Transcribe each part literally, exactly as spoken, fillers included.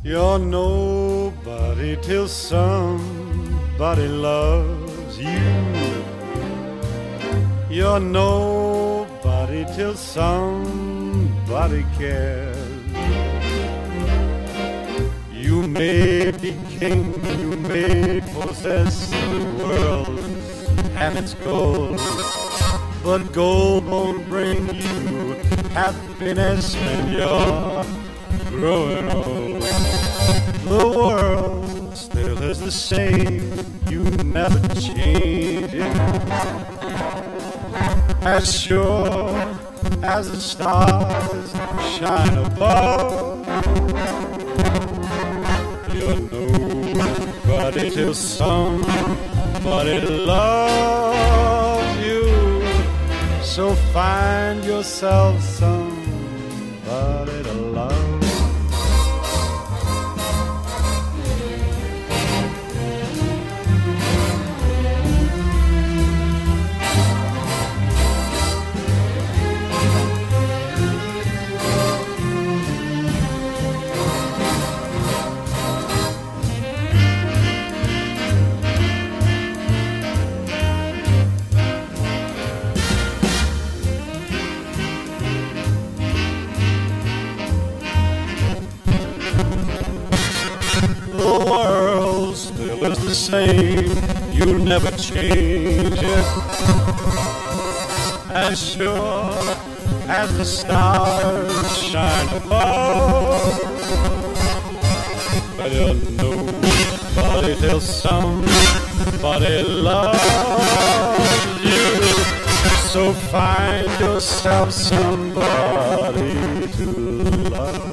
You're nobody till somebody loves you. You're nobody till somebody cares. You may be king, you may possess the world and its gold, but gold won't bring you happiness when you're growing old. The world still is the same, you never change it. As sure as the stars shine above, you're nobody till somebody loves you. So find yourself somebody to love. The world still is the same, you'll never change it. As sure as the stars shine above, but you're nobody till somebody loves you. So find yourself somebody to love.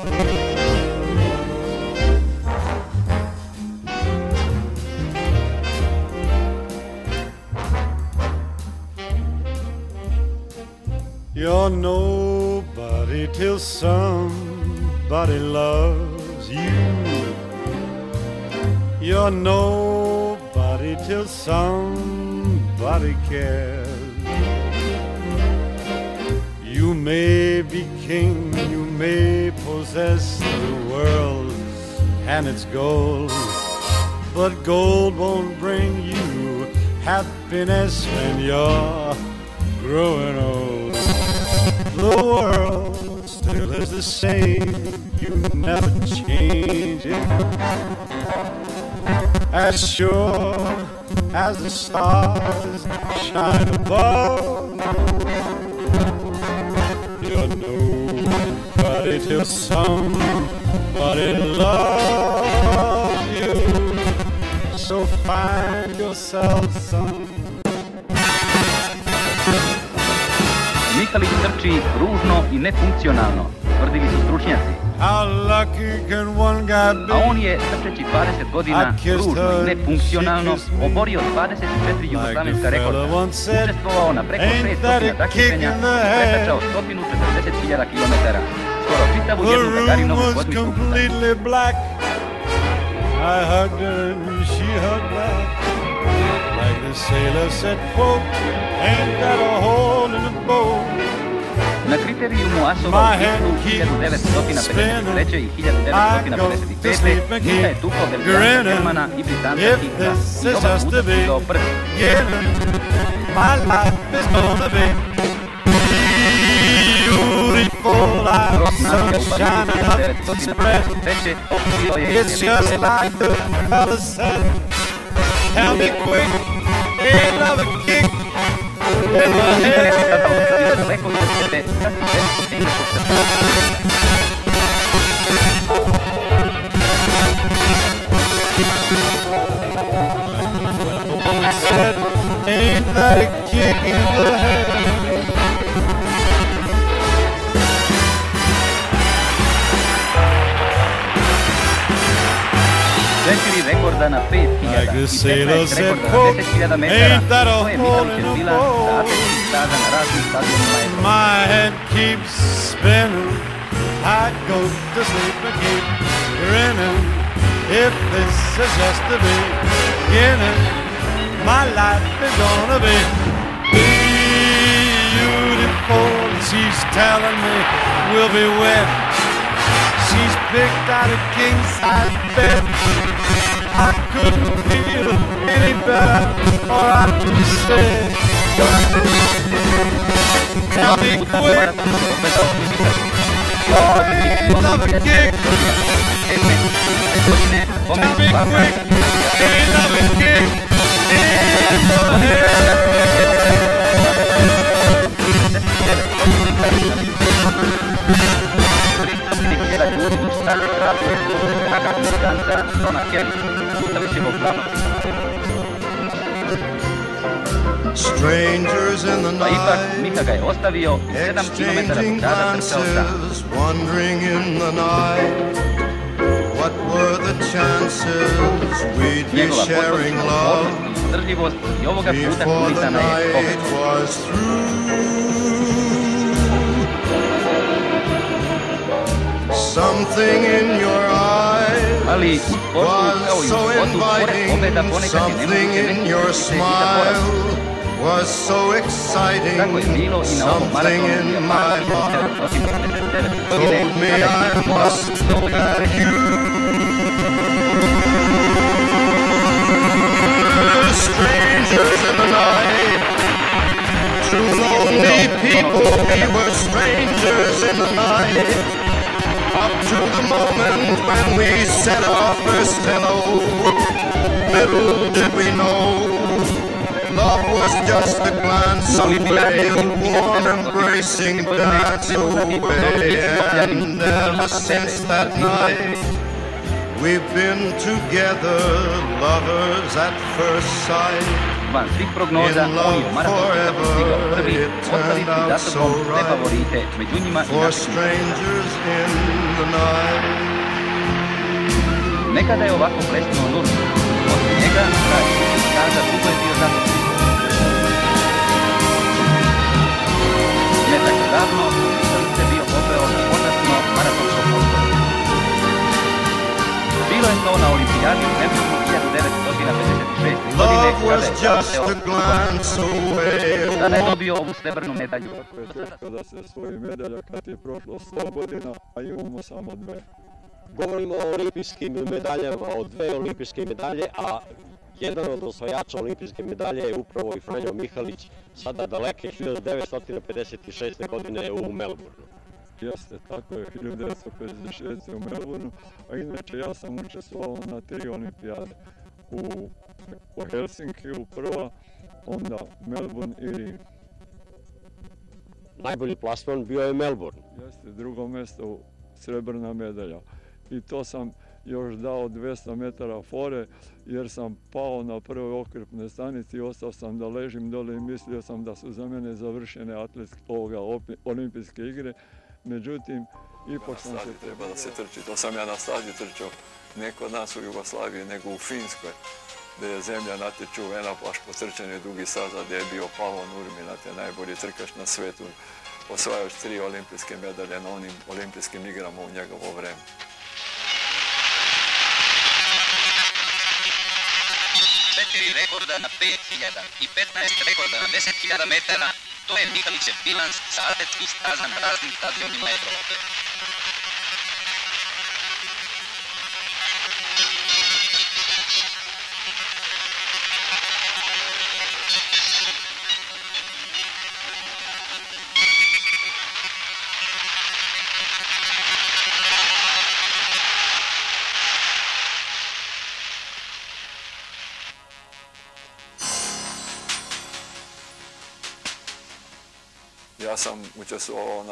You're nobody till somebody loves you. You're nobody till somebody cares. You may be king, you may possess the world and its gold, but gold won't bring you happiness when you're growing old. The world still is the same, you never change it. As sure as the stars shine above, you're nobody till somebody loves you. So find yourself some. Mihalić trči ružno i nefunkcionalno, tvrdili su stručnjaci. A on je, trčeći dvadeset godina, ružno i nefunkcionalno, oborio dvadeset četiri jugoslavenska rekorda, učestvovao na preko petsto takmičenja i pretrčao sto četrdeset hiljada kilometara, skoro čitavu jednu Gagarinovu kosmičku putanju. I hugged her and she hugged back, like the sailor said, quote, ain't got a hole in the boat. Na kriterijumu asova u Hitlu hiljadu devetsto pedeset treće i hiljadu devetsto pedeset pete Mika je tukao Belgijanca, Germana i Britanca Higsa i oba puta stigao prvi. Kroz nacija u hiljadu devetsto pedeset treće bio je Tell me quick, ain't love a kick in my head. Said, ain't that a kick in the head? Četiri rekorda na pet hiljada i petnaest rekorda na deset hiljada metara, to je Mihalićev bilanc za atletskih staza na raznim stadionima Evrope. My head keeps spinning, I go to sleep and keep grinning. If this is just the beginning, my life is gonna be beautiful. She's telling me we'll be wed. she's picked out a king-size bed. I couldn't feel any better, or I could say, tell me quick, oh, ain't another kick. Tell me quick, ain't another kick in the head. Strangers in the night, exchanging glances, wandering in the night. What were the chances we'd be sharing love before the night was through? Something in your eyes was so inviting, something in your smile was so exciting, something in my heart told me I must have you. Strangers in the night, two lonely people, we were strangers in the night. Up to the moment when we said our first hello, little did we know, love was just a glance away, a warm embracing dance away. And ever since that night, we've been together, lovers at first sight. Van svih prognoza, on je u maratonu postigao prvi, ostavivši za sobom sve favorite, među njima i naših. Nekada je ovako plesnuo Nurmir, osim njega, kraj staza dugo je bio zadovoljno. Ne tako davno, Mihalić se bio popeo na počasno maratonsko postoje. Bilo je to na olimpijadi u Melbourneu hiljadu devetsto pedeset šeste. godine kada je dobio ovu srebrnu medalju. Tako je teško da se svoji medalja kad je prošlo sto godina, a imamo samo dve. Govorimo o olimpijskim medaljama, o dve olimpijske medalje, a jedan od osvajača olimpijske medalje je upravo i Franjo Mihalić, sada daleke hiljadu devetsto pedeset šeste. godine u Melbourneu. Jeste, tako je, hiljadu devetsto pedeset šeste. u Melbourneu, a inače ja sam učestvovao na tri olimpijade. U, u Helsinkiju prva, onda Melbourne i Rim. Najbolji plasman bio je Melbourne. Jeste, drugo mjesto, srebrna medalja. I to sam još dao dvjesto metara fore, jer sam pao na prvoj okrepnoj stanici i ostao sam da ležim dole i mislio sam da su za mene završene atletske ovoga olimpijske igre. Međutim, ipak sam se... Treba da se trči, to sam ja na stadiju trčao, ne kod nas u Jugoslaviji, nego u Finskoj, gdje je zemlja natječu enaplaš po trčanju dugi staza, gdje je bio Pavo Nurmir, najbolji trkač na svetu, osvajač tri olimpijske medalje na onim olimpijskim igrama u njegovo vreme. četiri rekorda na pet hiljada i petnaest rekorda na deset hiljada metara, to je Mihalićev bilans sa atletskih staza na raznim stadionima Evrope. Ja sam učestvovao na